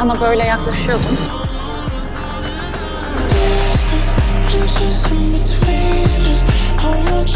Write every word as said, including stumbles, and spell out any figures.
Sana böyle yaklaşıyordum. Inches in between us. I want